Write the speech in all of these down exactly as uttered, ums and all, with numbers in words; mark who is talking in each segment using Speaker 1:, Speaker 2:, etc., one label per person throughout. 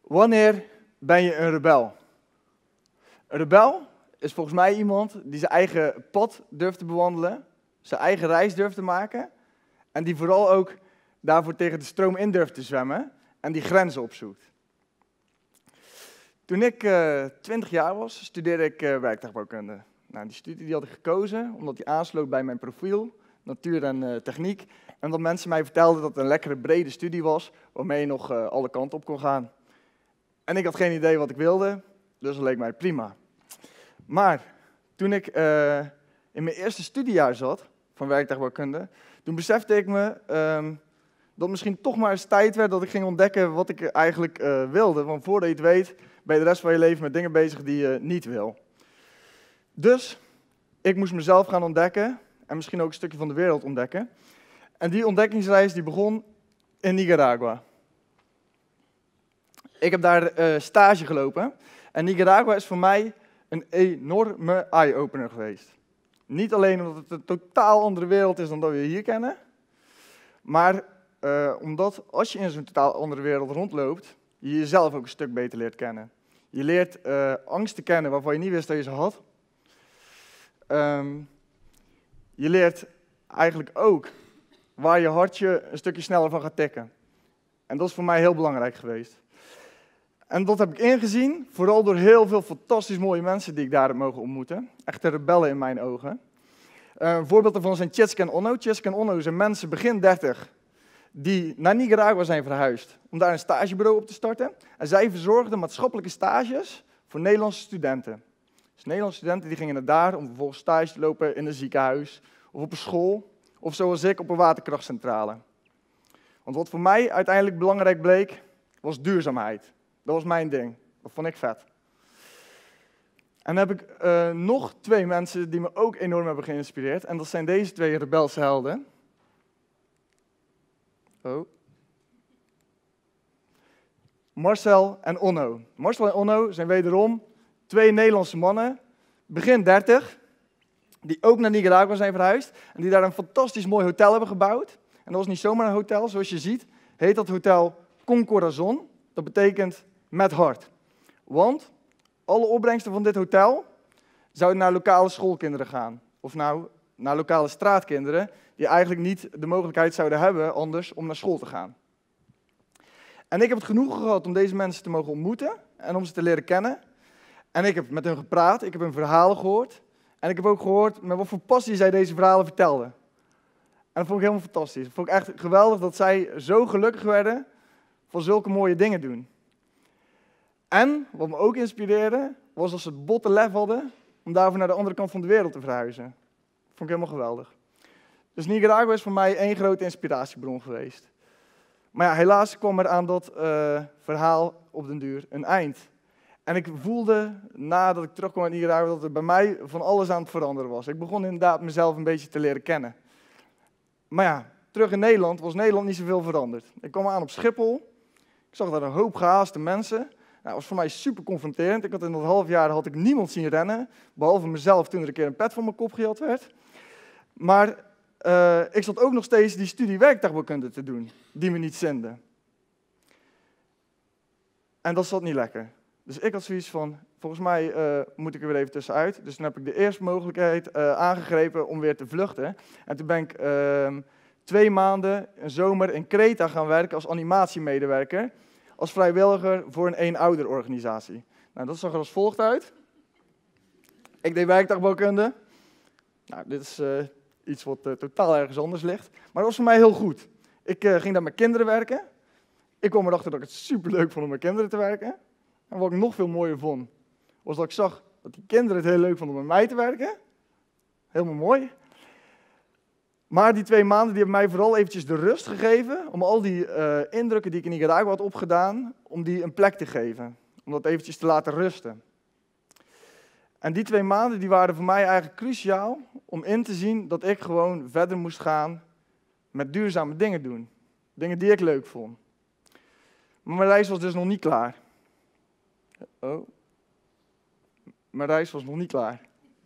Speaker 1: Wanneer ben je een rebel? Een rebel is volgens mij iemand die zijn eigen pad durft te bewandelen, zijn eigen reis durft te maken en die vooral ook daarvoor tegen de stroom in durft te zwemmen en die grenzen opzoekt. Toen ik uh, twintig jaar was, studeerde ik uh, werktuigbouwkunde. Nou, die studie die had ik gekozen omdat die aansloot bij mijn profiel, natuur en uh, techniek. En dat mensen mij vertelden dat het een lekkere brede studie was, waarmee je nog uh, alle kanten op kon gaan. En ik had geen idee wat ik wilde, dus dat leek mij prima. Maar toen ik uh, in mijn eerste studiejaar zat, van werktuigbouwkunde, toen besefte ik me um, dat het misschien toch maar eens tijd werd dat ik ging ontdekken wat ik eigenlijk uh, wilde. Want voordat je het weet, ben je de rest van je leven met dingen bezig die je niet wil. Dus ik moest mezelf gaan ontdekken en misschien ook een stukje van de wereld ontdekken. En die ontdekkingsreis die begon in Nicaragua. Ik heb daar uh, stage gelopen en Nicaragua is voor mij een enorme eye-opener geweest. Niet alleen omdat het een totaal andere wereld is dan dat we hier kennen, maar uh, omdat als je in zo'n totaal andere wereld rondloopt, je jezelf ook een stuk beter leert kennen. Je leert uh, angsten kennen waarvan je niet wist dat je ze had. Um, je leert eigenlijk ook waar je hartje een stukje sneller van gaat tikken. En dat is voor mij heel belangrijk geweest. En dat heb ik ingezien, vooral door heel veel fantastisch mooie mensen die ik daar heb mogen ontmoeten. Echte rebellen in mijn ogen. Uh, een voorbeeld daarvan zijn Tjetske en Onno. Tjetske en Onno zijn mensen begin dertig die naar Nicaragua zijn verhuisd om daar een stagebureau op te starten. En zij verzorgden maatschappelijke stages voor Nederlandse studenten. Dus Nederlandse studenten die gingen naar daar om vervolgens stage te lopen in een ziekenhuis of op een school of zoals ik op een waterkrachtcentrale. Want wat voor mij uiteindelijk belangrijk bleek, was duurzaamheid. Dat was mijn ding. Dat vond ik vet. En dan heb ik uh, nog twee mensen die me ook enorm hebben geïnspireerd. En dat zijn deze twee rebelse helden. Oh. Marcel en Onno. Marcel en Onno zijn wederom twee Nederlandse mannen, begin dertig, die ook naar Nicaragua zijn verhuisd. En die daar een fantastisch mooi hotel hebben gebouwd. En dat was niet zomaar een hotel, zoals je ziet, heet dat hotel Con Corazon. Dat betekent met hart. Want alle opbrengsten van dit hotel zouden naar lokale schoolkinderen gaan. Of nou, naar lokale straatkinderen die eigenlijk niet de mogelijkheid zouden hebben anders om naar school te gaan. En ik heb het genoegen gehad om deze mensen te mogen ontmoeten en om ze te leren kennen. En ik heb met hun gepraat, ik heb hun verhalen gehoord. En ik heb ook gehoord met wat voor passie zij deze verhalen vertelden. En dat vond ik helemaal fantastisch. Dat vond ik echt geweldig dat zij zo gelukkig werden van zulke mooie dingen doen. En, wat me ook inspireerde, was dat ze het botte lef hadden om daarvoor naar de andere kant van de wereld te verhuizen. Dat vond ik helemaal geweldig. Dus Nicaragua is voor mij één grote inspiratiebron geweest. Maar ja, helaas kwam er aan dat uh, verhaal op den duur een eind. En ik voelde, nadat ik terugkwam uit Nicaragua, dat er bij mij van alles aan het veranderen was. Ik begon inderdaad mezelf een beetje te leren kennen. Maar ja, terug in Nederland was Nederland niet zoveel veranderd. Ik kwam aan op Schiphol. Ik zag daar een hoop gehaaste mensen. Nou, dat was voor mij super confronterend. Ik had in dat half jaar had ik niemand zien rennen, behalve mezelf toen er een keer een pet van mijn kop gejat werd. Maar uh, ik zat ook nog steeds die studie werktuigbouwkunde te doen, die me niet zinde. En dat zat niet lekker. Dus ik had zoiets van, volgens mij uh, moet ik er weer even tussenuit. Dus toen heb ik de eerste mogelijkheid uh, aangegrepen om weer te vluchten. En toen ben ik uh, twee maanden, een zomer, in Kreta gaan werken als animatiemedewerker. Als vrijwilliger voor een eenouderorganisatie. Nou, dat zag er als volgt uit. Ik deed werktuigbouwkunde. Nou, dit is uh, iets wat uh, totaal ergens anders ligt. Maar dat was voor mij heel goed. Ik uh, ging daar met kinderen werken. Ik kwam erachter dat ik het superleuk vond om met kinderen te werken. En wat ik nog veel mooier vond, was dat ik zag dat die kinderen het heel leuk vonden om met mij te werken. Helemaal mooi. Maar die twee maanden die hebben mij vooral eventjes de rust gegeven om al die uh, indrukken die ik in Nicaragua had opgedaan, om die een plek te geven. Om dat eventjes te laten rusten. En die twee maanden die waren voor mij eigenlijk cruciaal om in te zien dat ik gewoon verder moest gaan met duurzame dingen doen. Dingen die ik leuk vond. Maar mijn reis was dus nog niet klaar. Oh. Mijn reis was nog niet klaar.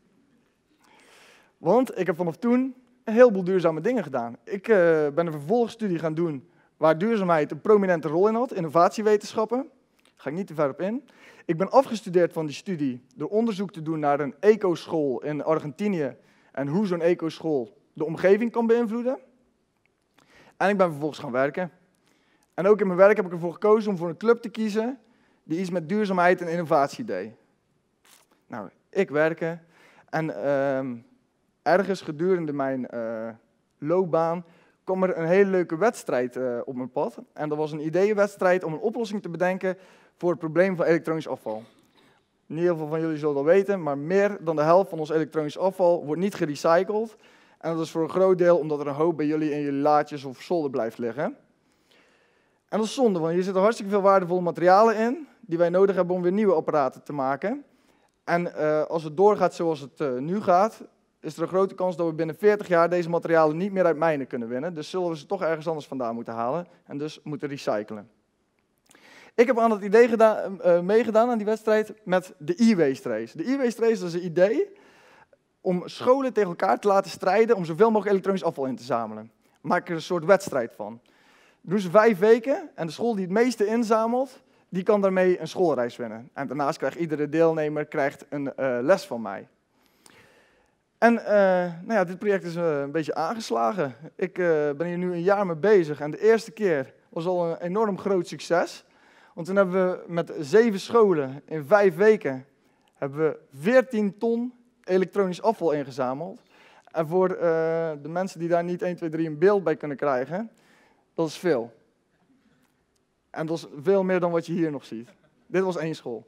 Speaker 1: Want ik heb vanaf toen een heleboel duurzame dingen gedaan. Ik uh, ben een vervolgstudie gaan doen waar duurzaamheid een prominente rol in had, innovatiewetenschappen. ga ik niet te ver op in. Ik ben afgestudeerd van die studie door onderzoek te doen naar een ecoschool in Argentinië en hoe zo'n ecoschool de omgeving kan beïnvloeden. En ik ben vervolgens gaan werken. En ook in mijn werk heb ik ervoor gekozen om voor een club te kiezen die iets met duurzaamheid en innovatie deed. Nou, ik werken en uh, ergens gedurende mijn uh, loopbaan kwam er een hele leuke wedstrijd uh, op mijn pad. En dat was een ideeënwedstrijd om een oplossing te bedenken voor het probleem van elektronisch afval. Niet heel veel van jullie zullen dat weten, maar meer dan de helft van ons elektronisch afval wordt niet gerecycled. En dat is voor een groot deel omdat er een hoop bij jullie in jullie laadjes of zolder blijft liggen. En dat is zonde, want hier zitten hartstikke veel waardevolle materialen in, die wij nodig hebben om weer nieuwe apparaten te maken. En uh, als het doorgaat zoals het uh, nu gaat, is er een grote kans dat we binnen veertig jaar deze materialen niet meer uit mijnen kunnen winnen. Dus zullen we ze toch ergens anders vandaan moeten halen en dus moeten recyclen. Ik heb aan het idee gedaan, uh, meegedaan aan die wedstrijd met de e-waste race. De e-waste race is een idee om scholen tegen elkaar te laten strijden om zoveel mogelijk elektronisch afval in te zamelen. Maak er een soort wedstrijd van. Dat doen ze vijf weken en de school die het meeste inzamelt, die kan daarmee een schoolreis winnen. En daarnaast krijgt iedere deelnemer krijgt een uh, les van mij. En uh, nou ja, dit project is uh, een beetje aangeslagen. Ik uh, ben hier nu een jaar mee bezig en de eerste keer was al een enorm groot succes. Want toen hebben we met zeven scholen in vijf weken hebben we veertien ton elektronisch afval ingezameld. En voor uh, de mensen die daar niet één, twee, drie een beeld bij kunnen krijgen, dat is veel. En dat is veel meer dan wat je hier nog ziet. Dit was één school.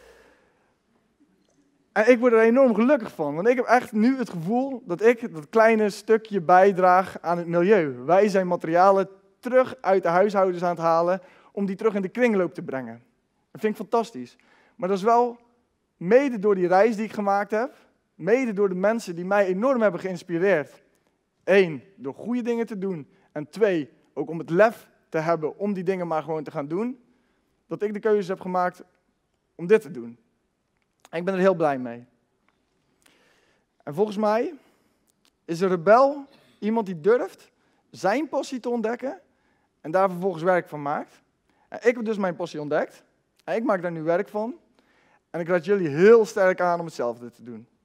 Speaker 1: En ik word er enorm gelukkig van, want ik heb echt nu het gevoel dat ik dat kleine stukje bijdraag aan het milieu. Wij zijn materialen terug uit de huishoudens aan het halen om die terug in de kringloop te brengen. Dat vind ik fantastisch. Maar dat is wel mede door die reis die ik gemaakt heb, mede door de mensen die mij enorm hebben geïnspireerd. Eén, door goede dingen te doen. En twee, ook om het lef te hebben om die dingen maar gewoon te gaan doen, dat ik de keuze heb gemaakt om dit te doen. En ik ben er heel blij mee. En volgens mij is een rebel iemand die durft zijn passie te ontdekken en daar vervolgens werk van maakt. En ik heb dus mijn passie ontdekt en ik maak daar nu werk van. En ik raad jullie heel sterk aan om hetzelfde te doen.